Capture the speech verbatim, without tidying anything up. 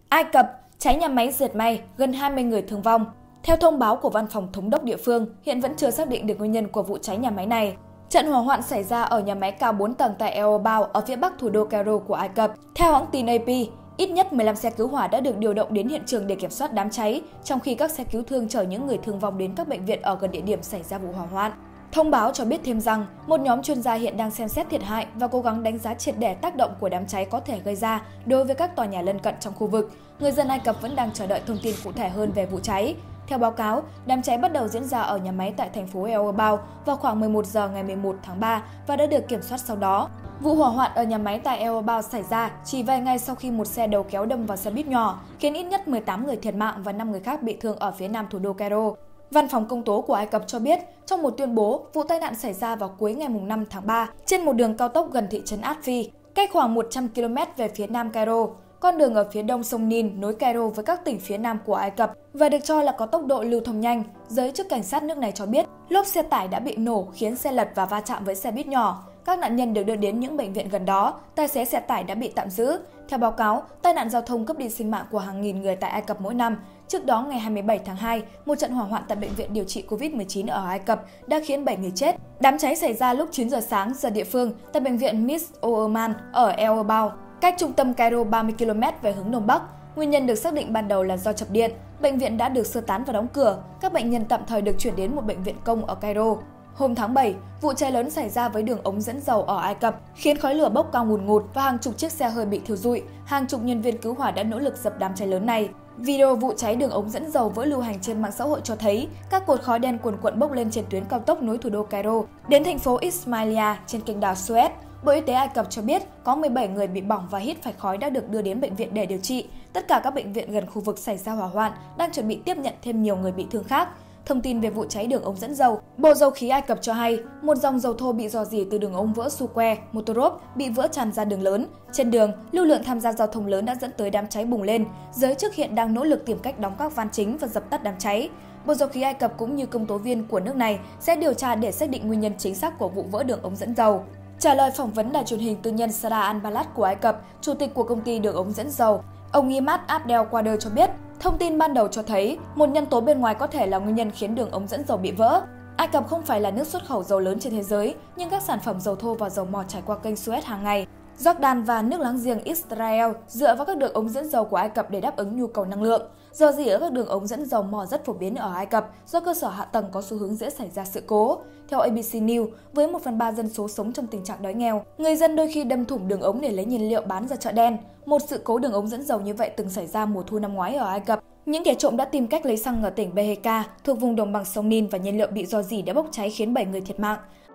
Ai Cập, cháy nhà máy dệt may, gần hai mươi người thương vong. Theo thông báo của Văn phòng Thống đốc địa phương, hiện vẫn chưa xác định được nguyên nhân của vụ cháy nhà máy này. Trận hỏa hoạn xảy ra ở nhà máy cao bốn tầng tại El Obeid ở phía bắc thủ đô Cairo của Ai Cập. Theo hãng tin A P, ít nhất mười lăm xe cứu hỏa đã được điều động đến hiện trường để kiểm soát đám cháy, trong khi các xe cứu thương chở những người thương vong đến các bệnh viện ở gần địa điểm xảy ra vụ hỏa hoạn. Thông báo cho biết thêm rằng, một nhóm chuyên gia hiện đang xem xét thiệt hại và cố gắng đánh giá triệt để tác động của đám cháy có thể gây ra đối với các tòa nhà lân cận trong khu vực. Người dân Ai Cập vẫn đang chờ đợi thông tin cụ thể hơn về vụ cháy. Theo báo cáo, đám cháy bắt đầu diễn ra ở nhà máy tại thành phố El Obeid vào khoảng mười một giờ ngày mười một tháng ba và đã được kiểm soát sau đó. Vụ hỏa hoạn ở nhà máy tại El Obeid xảy ra chỉ vài ngày sau khi một xe đầu kéo đâm vào xe buýt nhỏ, khiến ít nhất mười tám người thiệt mạng và năm người khác bị thương ở phía nam thủ đô Cairo. Văn phòng công tố của Ai Cập cho biết, trong một tuyên bố, vụ tai nạn xảy ra vào cuối ngày năm tháng ba trên một đường cao tốc gần thị trấn Atfi, cách khoảng một trăm ki lô mét về phía nam Cairo. Con đường ở phía đông sông Nin nối Cairo với các tỉnh phía nam của Ai Cập và được cho là có tốc độ lưu thông nhanh. Giới chức cảnh sát nước này cho biết, lốp xe tải đã bị nổ khiến xe lật và va chạm với xe buýt nhỏ. Các nạn nhân được đưa đến những bệnh viện gần đó, tài xế xe tải đã bị tạm giữ. Theo báo cáo, tai nạn giao thông cướp đi sinh mạng của hàng nghìn người tại Ai Cập mỗi năm. Trước đó, ngày hai mươi bảy tháng hai, một trận hỏa hoạn tại bệnh viện điều trị Covid mười chín ở Ai Cập đã khiến bảy người chết. Đám cháy xảy ra lúc chín giờ sáng giờ địa phương tại bệnh viện Miss Oman ở El Obeid, cách trung tâm Cairo ba mươi ki lô mét về hướng đông bắc. Nguyên nhân được xác định ban đầu là do chập điện. Bệnh viện đã được sơ tán và đóng cửa. Các bệnh nhân tạm thời được chuyển đến một bệnh viện công ở Cairo. Hôm tháng bảy, vụ cháy lớn xảy ra với đường ống dẫn dầu ở Ai Cập, khiến khói lửa bốc cao ngùn ngụt và hàng chục chiếc xe hơi bị thiêu rụi. Hàng chục nhân viên cứu hỏa đã nỗ lực dập đám cháy lớn này. Video vụ cháy đường ống dẫn dầu vỡ lưu hành trên mạng xã hội cho thấy các cột khói đen cuồn cuộn bốc lên trên tuyến cao tốc nối thủ đô Cairo đến thành phố Ismailia trên kênh đảo Suez. Bộ Y tế Ai Cập cho biết có mười bảy người bị bỏng và hít phải khói đã được đưa đến bệnh viện để điều trị. Tất cả các bệnh viện gần khu vực xảy ra hỏa hoạn đang chuẩn bị tiếp nhận thêm nhiều người bị thương khác. Thông tin về vụ cháy đường ống dẫn dầu, Bộ Dầu khí Ai Cập cho hay một dòng dầu thô bị rò rỉ từ đường ống vỡ Suez, Motorop bị vỡ tràn ra đường lớn. Trên đường, lưu lượng tham gia giao thông lớn đã dẫn tới đám cháy bùng lên. Giới chức hiện đang nỗ lực tìm cách đóng các van chính và dập tắt đám cháy. Bộ Dầu khí Ai Cập cũng như công tố viên của nước này sẽ điều tra để xác định nguyên nhân chính xác của vụ vỡ đường ống dẫn dầu. Trả lời phỏng vấn đài truyền hình tư nhân Sada Al-Balad của Ai Cập, chủ tịch của công ty đường ống dẫn dầu, ông Imad Abdelkader cho biết, thông tin ban đầu cho thấy một nhân tố bên ngoài có thể là nguyên nhân khiến đường ống dẫn dầu bị vỡ. Ai Cập không phải là nước xuất khẩu dầu lớn trên thế giới, nhưng các sản phẩm dầu thô và dầu mỏ trải qua kênh Suez hàng ngày. Jordan và nước láng giềng Israel dựa vào các đường ống dẫn dầu của Ai Cập để đáp ứng nhu cầu năng lượng. Rò rỉ ở các đường ống dẫn dầu mỏ rất phổ biến ở Ai Cập do cơ sở hạ tầng có xu hướng dễ xảy ra sự cố. Theo A B C News, với một phần ba dân số sống trong tình trạng đói nghèo, người dân đôi khi đâm thủng đường ống để lấy nhiên liệu bán ra chợ đen. Một sự cố đường ống dẫn dầu như vậy từng xảy ra mùa thu năm ngoái ở Ai Cập. Những kẻ trộm đã tìm cách lấy xăng ở tỉnh Bekaa thuộc vùng đồng bằng sông Nin và nhiên liệu bị rò rỉ đã bốc cháy khiến bảy người thiệt mạng.